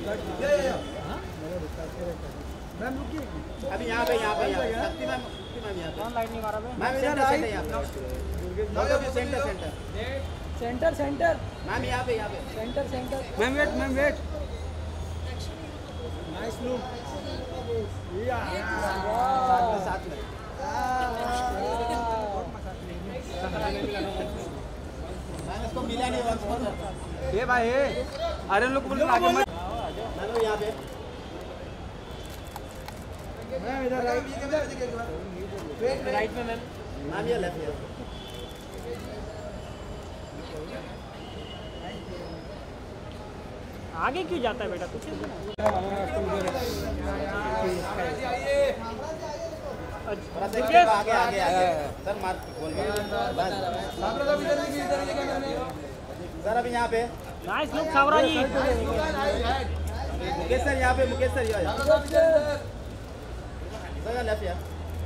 Ma'am रुकिए अभी यहाँ पे शक्ति मैम यहाँ पे लाइट नहीं मारा मैम सेंटर सेंटर मैम यहाँ पे centre ma'am wait nice look साथ में इसको मिला नहीं ये भाई अरे लोग बोल आगे मत मैम यहाँ पे मैम इधर राइट में मैम ये लेफ्ट आगे क्यों जाता है बेटा कुछ आगे सर मार बोल सर अभी यहाँ पे नाइस लुक सावरा जी मुकेश सर यहाँ पे मुकेश सर सर लेफ्ट यार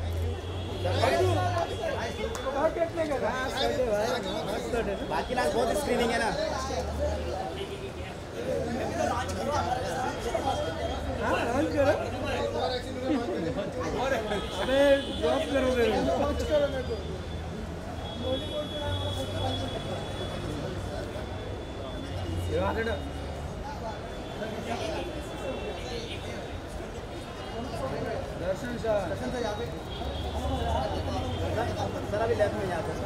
बाकी लास्ट बहुत स्क्रीनिंग है ना अरे ड्रॉप करोगे दर्शन सर सर अभी लेफ्ट में यहाँ पे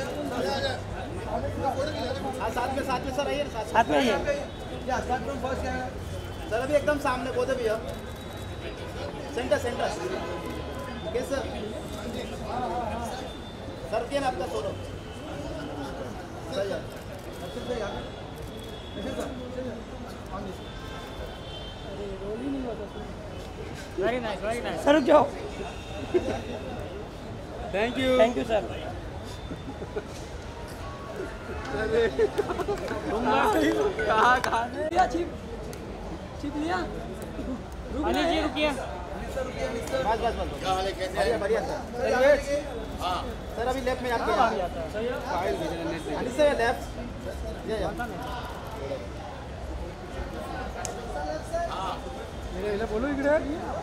हाँ साथ में सर आइए साथ में आइए सर अभी एकदम सामने बोधे भैया सेंटर ओके सर क्या आपका सोलो वेरी नाइस सर रुक जाओ थैंक यू सर कहाँ छिप लिया अनिल जी रुकिए बस बढ़िया सर सर अभी लेफ्ट में आपके अनिल सर लेफ्ट बोलो इकडे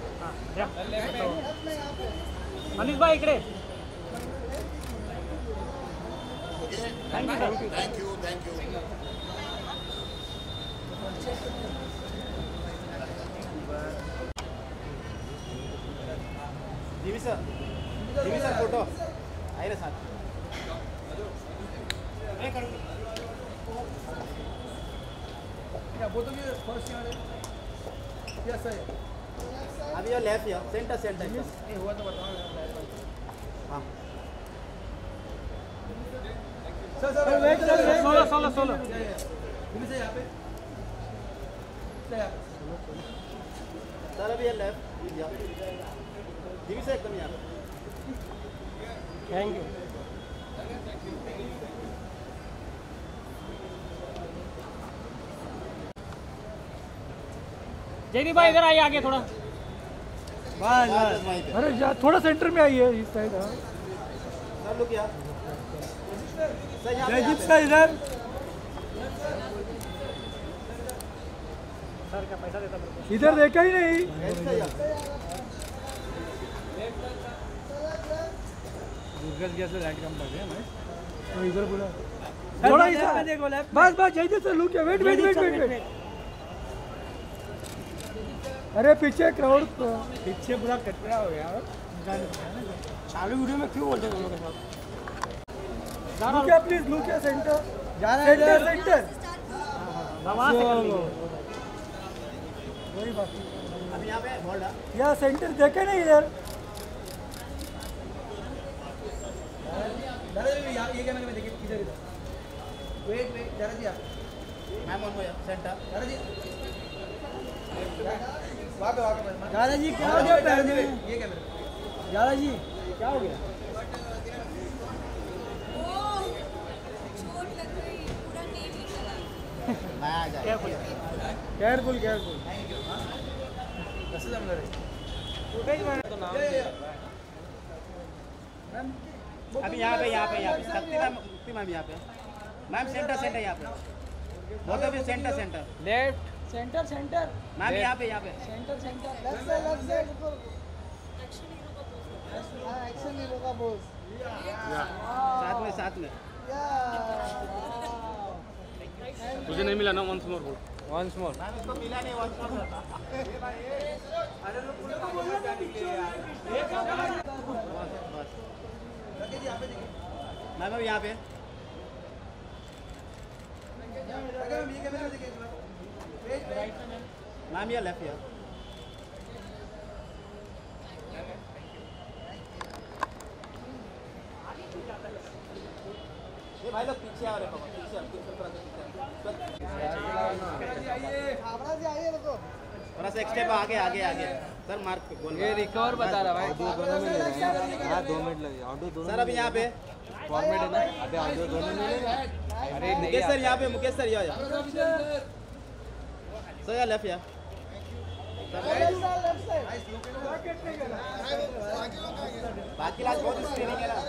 अनिल भाई इकडे thank you G V sir photo आए ना साथ अभी ये लेफ्ट या सेंटर हुआ तो बताओ हाँ सर वेट 16 सर अभी ये लेफ्ट जीवी से एकदम यहाँ थैंक यू जयदीप भाई इधर आइए आगे थोड़ा बस अरे थोड़ा सेंटर में आइए इस साइड सर लोग यार जयदीप सर इधर सर क्या पैसा देता इधर देखा ही नहीं तो इधर बोला थोड़ा बस जयदीप सर लुक वेट अरे पीछे क्राउड पीछे पूरा कचरा हो गया चालू वीडियो में क्यों बोलते हैं लोगों के साथ look please look centre centre वही बात अभी यहाँ पे होल्ड या सेंटर देखे नहीं इधर ये कैमरे में देखिए इधर वेट जरा जी मैम ऑन सेंटर जरा जी दादा जी क्या हो गया पैर में ये कैमरा दादा जी क्या हो गया चोट लग गई पूरा नींद निकला मैं आ जाए केयरफुल अभी यहाँ पे शक्ति मैम यहाँ पे मैम सेंटर यहाँ पे बहुत अभी centre left centre centre ma'am यहाँ पे centre centre left side actually hero का पोज हाँ एक्शन हीरो का बोस साथ में तुझे नहीं मिला ना वंस मोर बोल वंस मोर मैम इसको मिला नहीं वंस मोर मैम अब यहाँ पे मैम या लेफ्ट या ये भाई लोग पीछे आ रहे हैं पीछे खाबड़ा से आइए देखो थोड़ा सा एक स्टेप आगे सर मार्क पे गोल ये रिकवर बता रहा भाई ऑडियो दोनों में ले रहे हैं हाँ 2 मिनट लगे ऑडियो दोनों सर अभी यहाँ पे फॉर्मेट है ना अबे ऑडियो दोनों में ले रहे हैं अरे मुकेश सर यहाँ पे मुकेश सर या सर या लेफ्ट या लेफ्ट साइड बाकी लास्ट बहुत स्क्रीनिंग है ना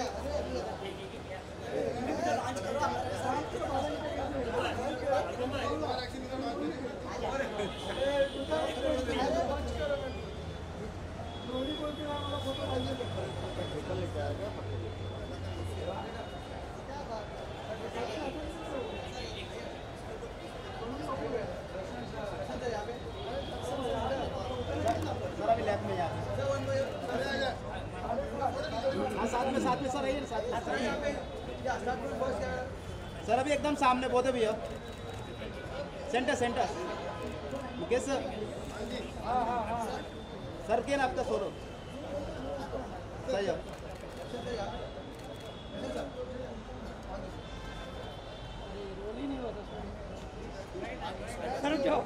सर अभी लेफ्ट में यहाँ हाँ साथ में सर आइए ना साथ में सर अभी एकदम सामने बहुत अभी सेंटर मुकेश सर सर के ना आपका सोरो सही है रोल ही नहीं हुआ था सर जाओ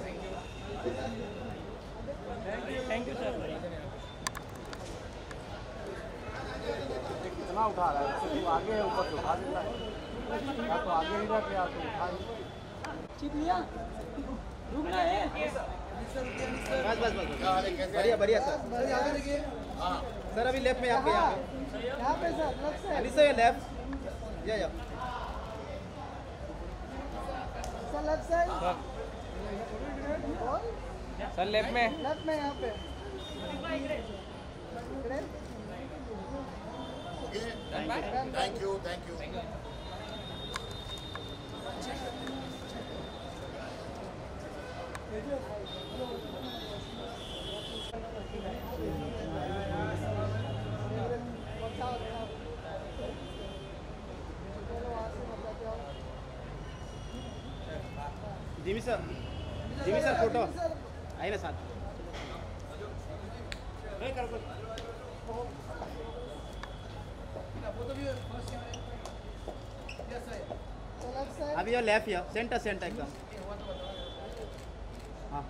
थैंक यू सर कितना उठा रहा है तू आगे है ऊपर से उठा देता है या तो आगे ही रख या तो उठा चिप लिया रुकना है बस बढ़िया सर सर अभी लेफ्ट में यहाँ पे यहाँ पे sir left side Ali sir left या sir left side sir left में यहाँ पे Thank you. Jimmy sir photo आइए ना साथ लेफ्ट साइड अभी ये लेफ्ट या सेंटर एकदम हाँ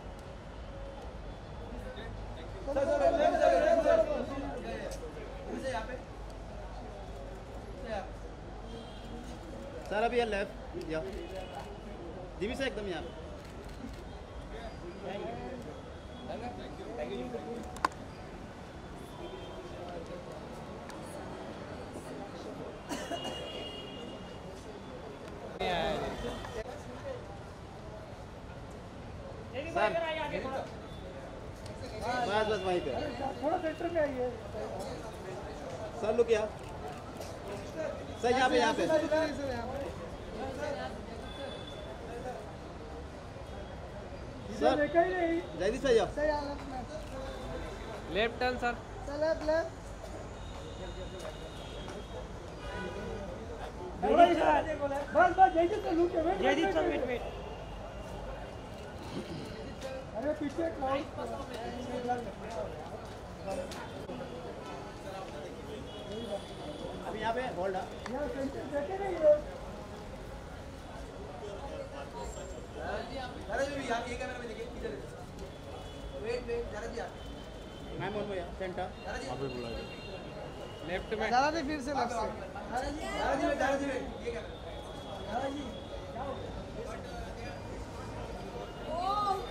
सर अभी ये लेफ्ट या जिमी से एकदम यहाँ सर बस वहीं पे थोड़ा सेंटर में आइए सर लुक या सर यहाँ पे सर देखा ही नहीं जल्दी सही जाओ सर यहाँ लेफ्ट में left turn sir sir left बस जैसे तो लुक है जयदीप सर वेट अरे पीछे अभी यहाँ पे होल्ड यहाँ सेंटर देखे नहीं है मैम ऑन में सेंटर अभी बुला लेफ्ट में दादा जी फिर से लेफ्ट साइड ओ